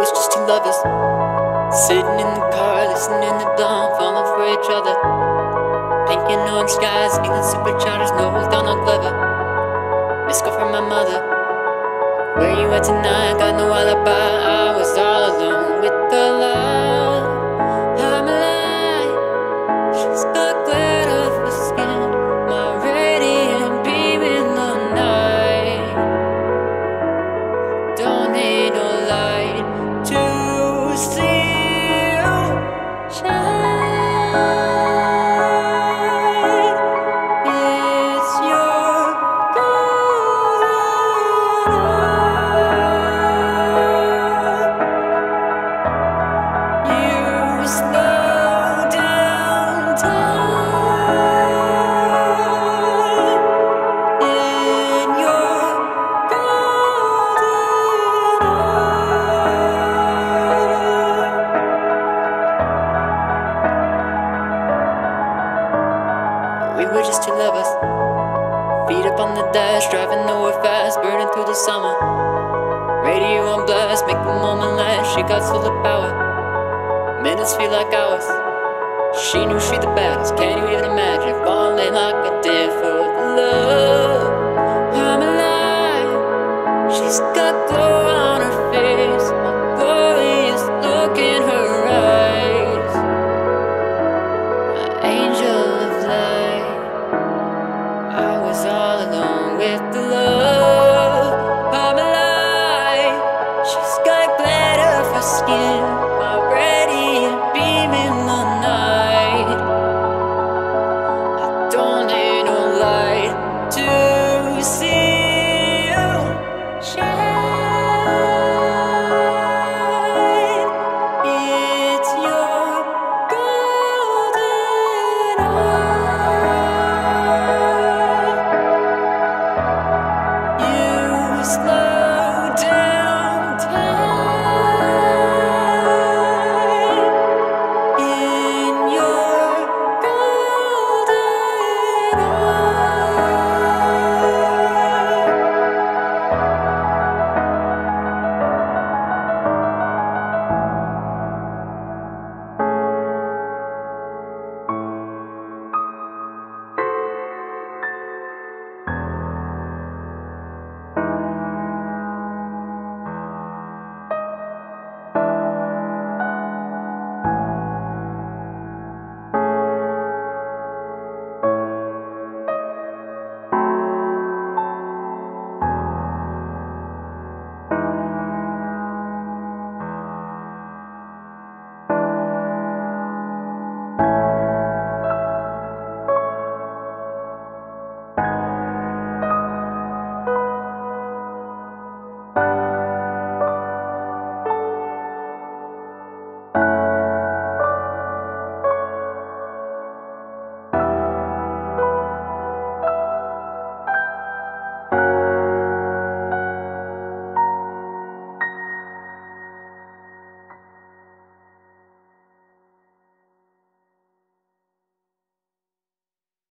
was just two lovers, sitting in the car, listening to Dawn, falling for each other. Pink and orange skies, feeling supercharged, no down on clever. Missed call from my mother, where you at tonight? Got no alibi, I was all alone with the love. I'm alive, she's got glitter for skin, my radiant beam in the night. Don't need no light to see you shine. It's your golden hour. You slow down time in your golden hour. We were just two lovers, feet up on the dash, driving nowhere fast, burning through the summer. Radio on blast, make the moment last. She got full of power, minutes feel like hours. She knew she the baddest, can't you even imagine falling like I did for the love. I'm alive, she's got glow on her face, my glorious look in her